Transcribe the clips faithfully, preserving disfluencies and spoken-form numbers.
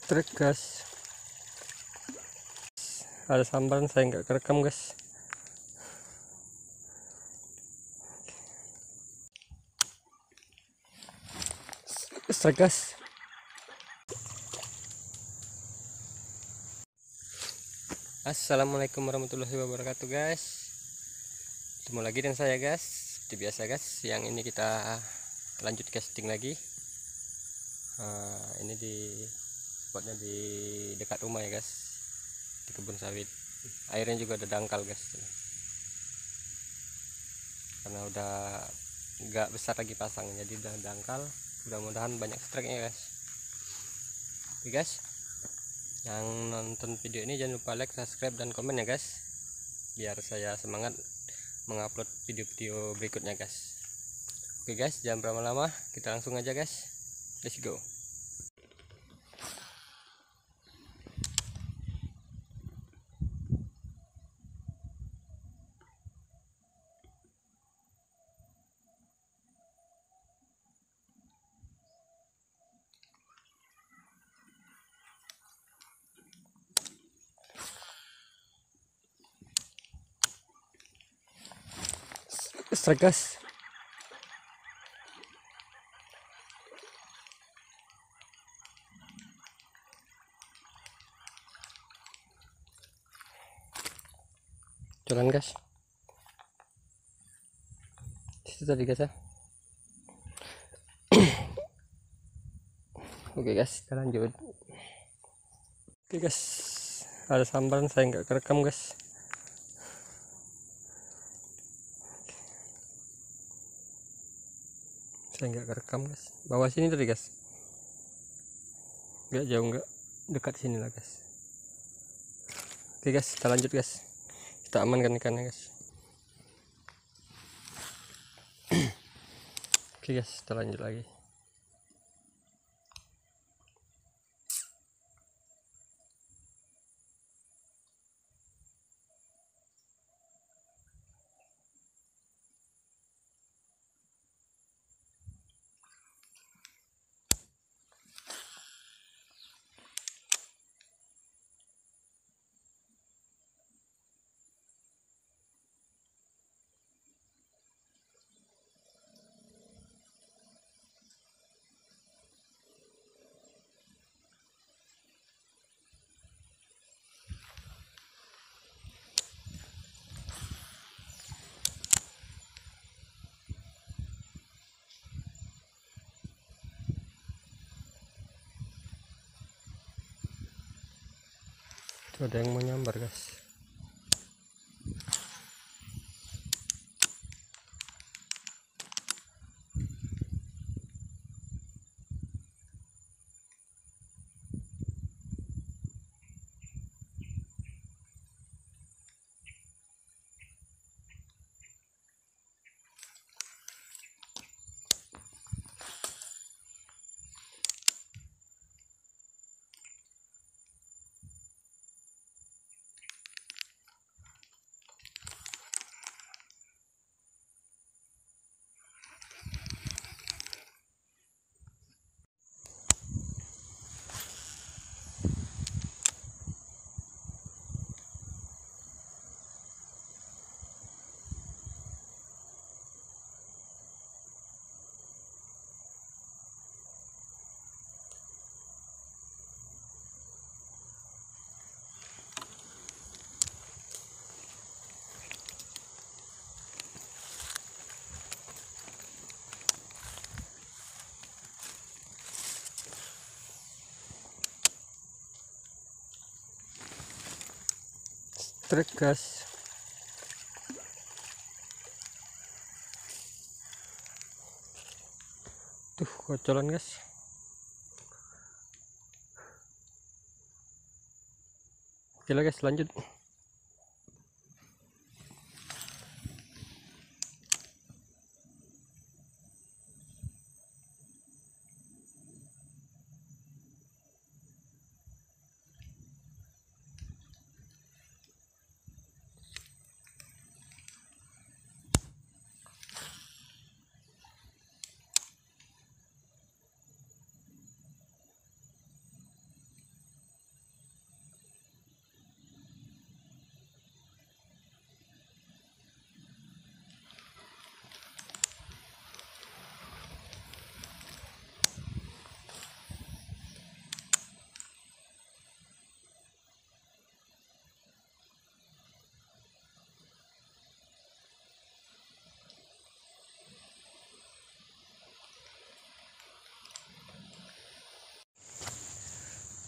Trek gas, ada sambaran saya nggak kerekam guys. Trek gas. Assalamualaikum warahmatullahi wabarakatuh guys. Ketemu lagi dengan saya guys. Seperti biasa guys, yang ini kita lanjut casting lagi. Nah, ini di spotnya di dekat rumah ya guys, di kebun sawit. Airnya juga ada dangkal guys, karena udah nggak besar lagi pasang, jadi udah dangkal. Mudah-mudahan banyak strike-nya guys. Oke guys, yang nonton video ini jangan lupa like, subscribe, dan komen ya guys, biar saya semangat mengupload video-video berikutnya guys. Oke guys, jangan berlama-lama, kita langsung aja guys, let's go. Strike gas. Jalan gas. Itu tadi gas ya. Oke guys, kita lanjut. Oke guys, ada sambaran saya nggak kerekam guys. Saya nggak kerekam guys. Bawah sini tadi guys, nggak jauh, nggak dekat sini lah guys. Oke guys, kita lanjut guys, kita amankan ikannya guys. Oke guys, kita lanjut lagi. Tuh, ada yang mau nyambar guys. Trek gas. Tuh, kocolan guys. Oke lah guys, lanjut.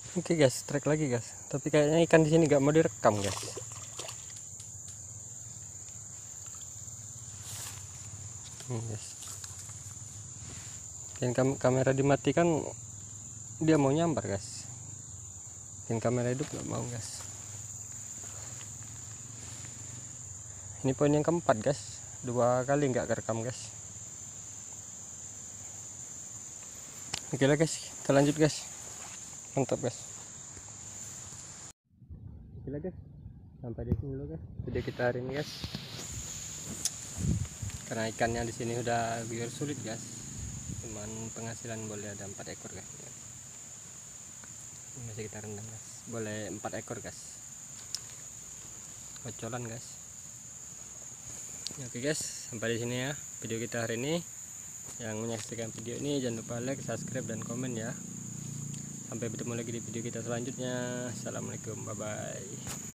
Oke guys, strike lagi guys. Tapi kayaknya ikan di sini gak mau direkam guys. Hmm, guys. Dan kam kamera dimatikan dia mau nyambar guys. Dan kamera hidup nggak mau guys. Ini poin yang keempat guys. Dua kali nggak kerekam guys. Oke lah guys, kita lanjut guys. Mantap guys. Oke lah guys, sampai di sini dulu guys video kita hari ini guys. Karena ikannya di sini udah biar sulit guys. Cuman penghasilan boleh ada empat ekor guys. Ini masih kita rendam guys. Boleh empat ekor guys. Kocolan guys. Oke guys, sampai di sini ya video kita hari ini. Yang menyaksikan video ini jangan lupa like, subscribe, dan komen ya. Sampai bertemu lagi di video kita selanjutnya. Assalamualaikum, bye bye.